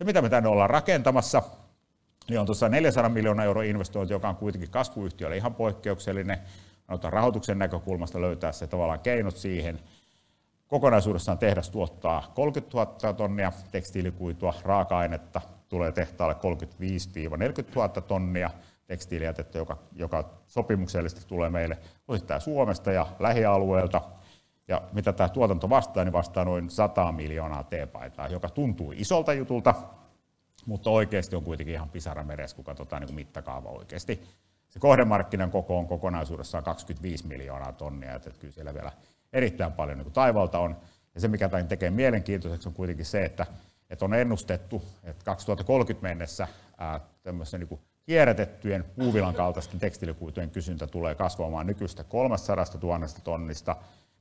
Se, mitä me tänne ollaan rakentamassa, niin on tuossa 400 miljoonan euron investointi, joka on kuitenkin kasvuyhtiölle ihan poikkeuksellinen. Rahoituksen näkökulmasta löytää se tavallaan keinot siihen. Kokonaisuudessaan tehdas tuottaa 30 000 tonnia tekstiilikuitua, raaka-ainetta tulee tehtaalle 35 000–40 000 tonnia tekstiilijätettä, joka sopimuksellisesti tulee meille osittain Suomesta ja lähialueelta. Ja mitä tämä tuotanto vastaa, niin vastaa noin 100 miljoonaa teepaitaa, joka tuntuu isolta jutulta, mutta oikeasti on kuitenkin ihan pisara meressä, kun katsotaan niin kuin mittakaava oikeasti. Se kohdemarkkinan koko on kokonaisuudessaan 25 miljoonaa tonnia, että kyllä siellä vielä erittäin paljon niin kuin taivalta on. Ja se, mikä tämän tekee mielenkiintoiseksi, on kuitenkin se, että on ennustettu, että 2030 mennessä tämmöisen niin kuin kierrätettyjen puuvilan kaltaisten tekstiilikuitujen kysyntä tulee kasvamaan nykyistä 300 000 tonnista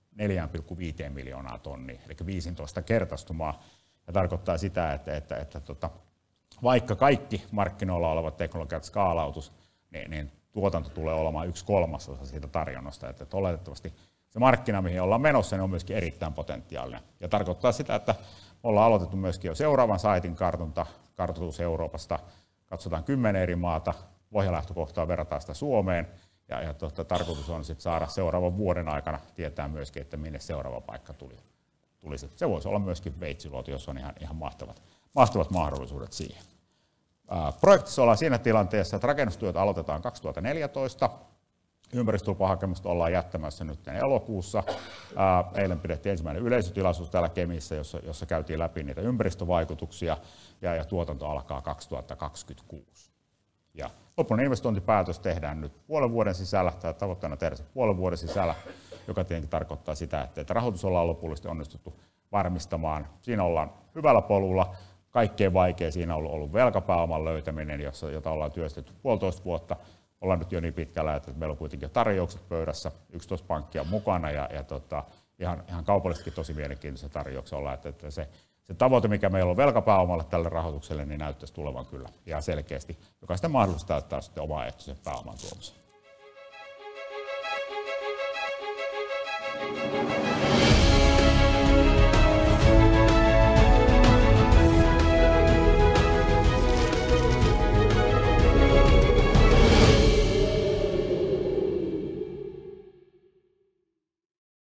4,5 miljoonaa tonnia, eli 15-kertaistumaa. Ja tarkoittaa sitä, että vaikka kaikki markkinoilla olevat teknologiat skaalautus, niin tuotanto tulee olemaan 1/3 siitä tarjonnasta. Että oletettavasti se markkina, mihin ollaan menossa, niin on myöskin erittäin potentiaalinen. Ja tarkoittaa sitä, että ollaan aloitettu myöskin jo seuraavan saitin kartoitus Euroopasta. Katsotaan 10 eri maata, pohjalähtökohtaa verrataan sitä Suomeen. Ja tarkoitus on sitten saada seuraavan vuoden aikana tietää myöskin, että minne seuraava paikka tulisi. Se voisi olla myöskin Veitsiluoto, jos on ihan mahtavat mahdollisuudet siihen. Projektissa ollaan siinä tilanteessa, että rakennustyöt aloitetaan 2014. Ympäristölupahakemusta ollaan jättämässä nyt elokuussa. Eilen pidettiin ensimmäinen yleisötilaisuus täällä Kemissä, jossa käytiin läpi niitä ympäristövaikutuksia ja tuotanto alkaa 2026. Ja lopullinen investointipäätös tehdään nyt puolen vuoden sisällä, tai tavoitteena tehdä se puolen vuoden sisällä, joka tietenkin tarkoittaa sitä, että rahoitus ollaan lopullisesti onnistuttu varmistamaan. Siinä ollaan hyvällä polulla. Kaikkein vaikea siinä on ollut velkapääoman löytäminen, jota ollaan työstetty 1,5 vuotta. Ollaan nyt jo niin pitkällä, että meillä on kuitenkin jo tarjoukset pöydässä, 11 pankkia mukana ja ihan kaupallisestikin tosi mielenkiintoisia tarjouksia ollaan, että se tavoite, mikä meillä on velkapääomalle tälle rahoitukselle, niin näyttäisi tulevan kyllä ihan selkeästi, joka sitten mahdollistaa ottaa sitten omaehtoisen pääoman tuomisen.